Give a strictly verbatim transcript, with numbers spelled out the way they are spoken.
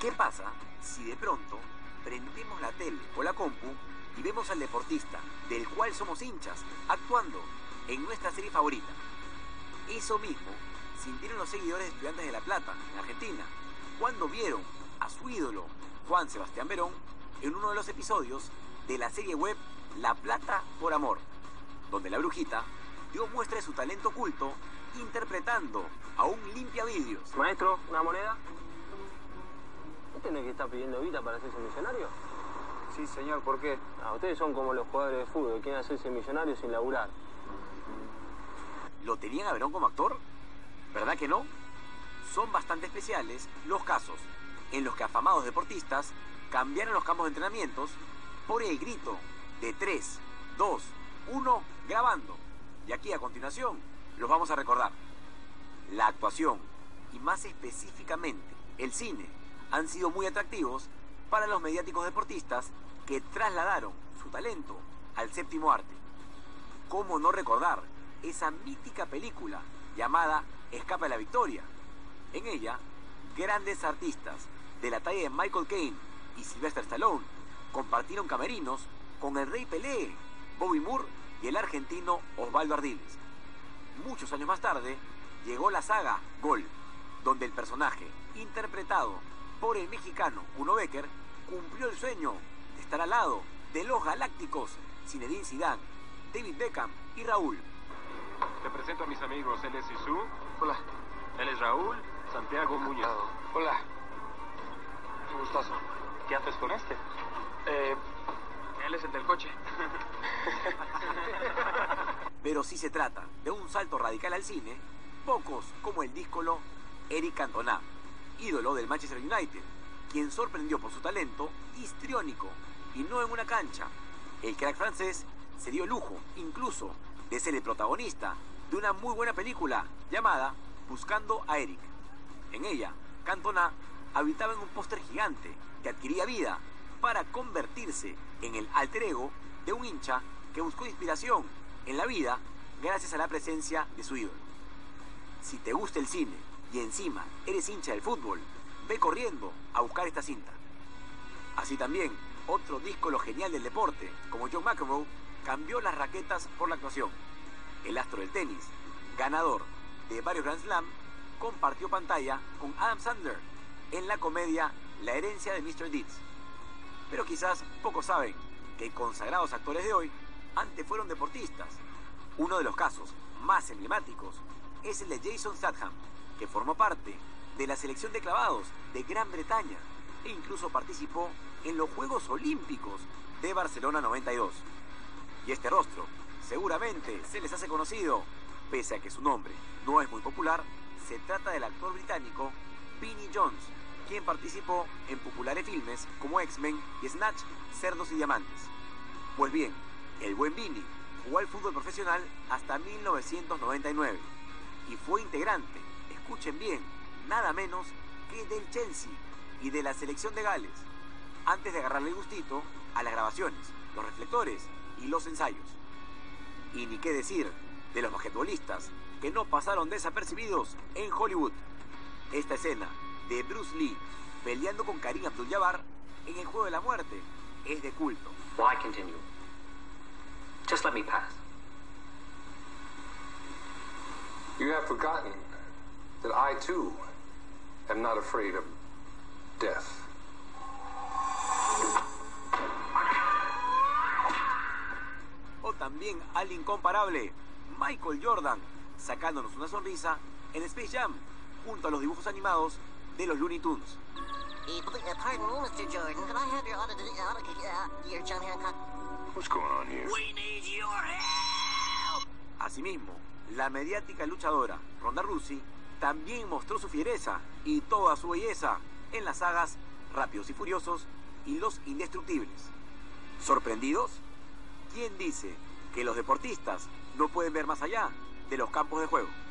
¿Qué pasa si de pronto prendemos la tele o la compu y vemos al deportista del cual somos hinchas actuando en nuestra serie favorita? Eso mismo sintieron los seguidores de Estudiantes de La Plata, en Argentina, cuando vieron a su ídolo, Juan Sebastián Verón, en uno de los episodios de la serie web La Plata por Amor, donde la brujita dio muestra de su talento oculto interpretando a un limpiavidrios. Maestro, ¿una moneda? ¿Usted no es que está pidiendo guita para hacerse millonario? Sí, señor, ¿por qué? Ah, ustedes son como los jugadores de fútbol, quieren hacerse millonarios sin laburar. ¿Lo tenían a Verón como actor? ¿Verdad que no? Son bastante especiales los casos en los que afamados deportistas cambiaron los campos de entrenamientos por el grito de tres, dos, uno, grabando. Y aquí a continuación los vamos a recordar. La actuación y más específicamente el cine han sido muy atractivos para los mediáticos deportistas que trasladaron su talento al séptimo arte. ¿Cómo no recordar esa mítica película llamada Escape a la Victoria? En ella, grandes artistas de la talla de Michael Caine y Sylvester Stallone compartieron camerinos con el Rey Pelé, Bobby Moore y el argentino Osvaldo Ardiles. Muchos años más tarde, llegó la saga Gol, donde el personaje, interpretado por el mexicano Kuno Becker, cumplió el sueño de estar al lado de los galácticos Zinedine Zidane, David Beckham y Raúl. Te presento a mis amigos, él es Sisu. Hola. Él es Raúl Santiago Muñoz. Hola. Un gustazo. ¿Qué haces con este? Eh, él es el del coche. Pero si se trata de un salto radical al cine, pocos como el díscolo Eric Cantona, ídolo del Manchester United, quien sorprendió por su talento histriónico y no en una cancha. El crack francés se dio el lujo, incluso, de ser el protagonista de una muy buena película llamada Buscando a Eric. En ella, Cantona habitaba en un póster gigante que adquiría vida para convertirse en el alter ego de un hincha que buscó inspiración en la vida gracias a la presencia de su ídolo. Si te gusta el cine y encima eres hincha del fútbol, ve corriendo a buscar esta cinta. Así también, otro díscolo genial del deporte, como John McEnroe, cambió las raquetas por la actuación. El astro del tenis, ganador de varios Grand Slam, compartió pantalla con Adam Sandler en la comedia La herencia de mister Deeds. Pero quizás pocos saben que consagrados actores de hoy antes fueron deportistas. Uno de los casos más emblemáticos es el de Jason Statham, que formó parte de la selección de clavados de Gran Bretaña e incluso participó en los Juegos Olímpicos de Barcelona noventa y dos. Y este rostro seguramente se les hace conocido, pese a que su nombre no es muy popular. Se trata del actor británico Vinnie Jones, quien participó en populares filmes como X-Men y Snatch, Cerdos y Diamantes. Pues bien, el buen Vinnie jugó al fútbol profesional hasta mil novecientos noventa y nueve y fue integrante, escuchen bien, nada menos que del Chelsea y de la selección de Gales, antes de agarrarle el gustito a las grabaciones, los reflectores y los ensayos. Y ni qué decir de los basquetbolistas que no pasaron desapercibidos en Hollywood. Esta escena de Bruce Lee peleando con Kareem Abdul-Jabbar en el Juego de la Muerte es de culto. Why continue? Just let me pass. You have forgotten that I too am not afraid of death. O también al incomparable Michael Jordan sacándonos una sonrisa en Space Jam junto a los dibujos animados de los Looney Tunes. Pardon me, mister Jordan. Could I have your auto, auto, uh, your John Hancock? What's going on here? We need your help. Asimismo, la mediática luchadora Ronda Rousey también mostró su fiereza y toda su belleza en las sagas Rápidos y Furiosos y Los Indestructibles. ¿Sorprendidos? ¿Quién dice que los deportistas no pueden ver más allá de los campos de juego?